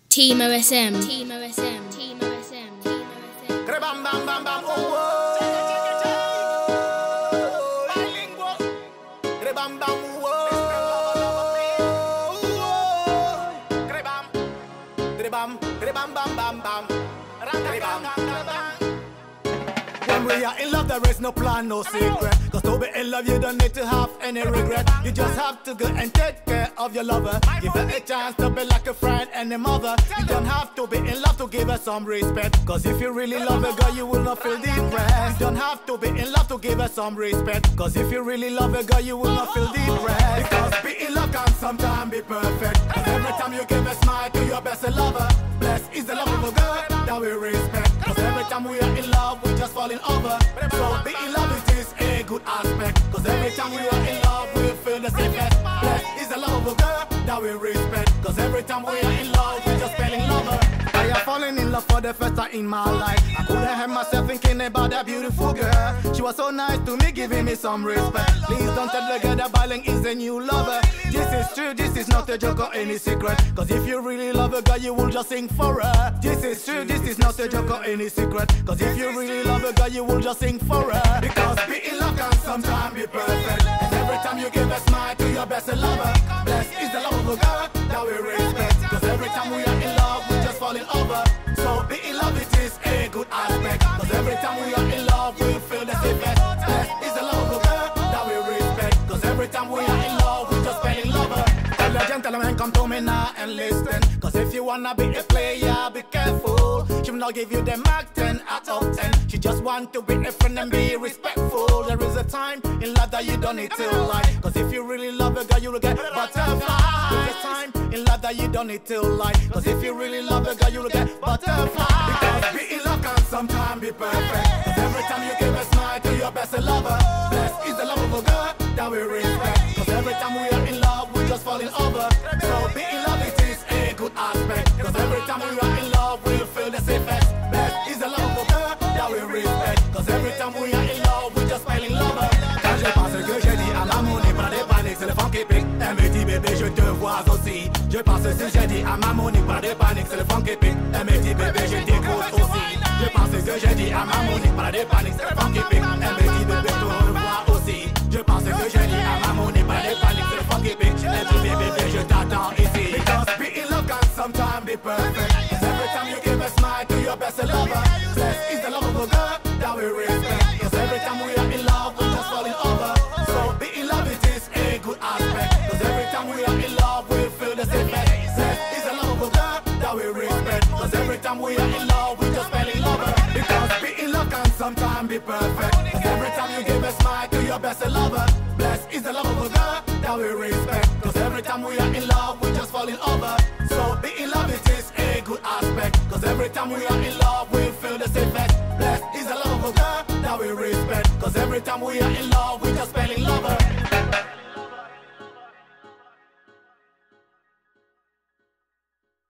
Team OSM. Team OSM. Team OSM. Team OSM. Bam bam bam bam. Oh. Bilingual. Bam bam. Bam bam bam bam. When we are in love, there is no plan, no secret. Cause to be in love, you don't need to have any regret. You just have to go and take care of your lover. Give her a chance to be like a friend and a mother. You don't have to be in love to give her some respect. Cause if you really love a girl, you will not feel depressed. You don't have to be in love to give her some respect. Cause if you really love a girl, you will not feel depressed. Because being in love can sometimes be perfect. Cause every time you give a smile to your best lover, blessed is the love of a girl that we respect. Cause every time we are in love, we just fall in over. So being in love it is a good aspect. Cause every time we are in love, we feel the safest. Blessed is the love of a girl that we respect. Cause every time we are in love, we just fell in love. I am falling in love for the first time in my life. I couldn't help myself thinking about that beautiful girl. She was so nice to me, giving me some respect. Please don't tell the girl that Biling is a new lover. This is true, this is not a joke or any secret. Cause if you really love a girl, you will just sing for her. This is true, this is not a joke or any secret. Cause if you really love a girl, you will just sing for her. Because being in love can sometimes be perfect. And every time you give a smile to your best lover, blessed is the love of a girl that we respect. Cause every time we are in love, we just fall in over. So being in love it is a good aspect. Cause every time we are in love, we feel the safest. Blessed is the love of a girl that we respect. Cause every time we are in love, we just fell in love. Tell the gentleman come to me now and listen. Cause if you wanna be a player, be careful. She will not give you the mark 10 out of 10. She just want to be a friend and be respectful. There is a time in life that you don't need to lie. Cause if you really love a girl, you will get butterfly. There's a time in life that you don't need to lie. Cause if you really love a girl, you will get butterfly. Because being in love can sometimes be perfect. Cause every time you give a smile to your best lover, blessed is the love of a girl that we respect. Cause every time we are in love, we just fall in over. So being in love it is a good aspect. Cause every time we are in love, we feel the safest. Blessed is the love of a girl that we respect. Cause every time we are in love, we just fall in love. Quand je pense que j'ai dit à maman, n'est pas des paniques, c'est le fond qui pique. Elle me dit bébé, je te vois aussi. Je pense que si j'ai dit à maman, n'est pas des paniques, c'est le fond qui pique. Elle me dit bébé, je t'écoute aussi. Je pense que j'ai dit à maman, n'est pas des paniques, c'est le fond qui pique. Elle me dit bébé, tu revois aussi. Je pense que j'ai dit à maman, n'est pas des paniques, c'est le fond qui pique. Elle me dit bébé, je t'attends ici. Because being in love can sometimes be perfect. Cause every time you give a smile to your best lover, blessed is the love of a girl that we respect. Cause every time we are in love, we just fall in over. So being in love it is a good aspect. Cause every time we are in love, we feel the same blessed is the love of a girl that we respect. Cause every time we are in love, we just fall in love. Because being in love can sometimes be perfect. Cause every time you give a smile to your best lover, blessed is the love of a girl that we respect. Cause every time we are in love, we just fall in over. So being in love it is a good aspect. Cause every time we are in love, we feel the safest. Blessed is the love of a girl that we respect. Cause every time we are in love, we just fall in love.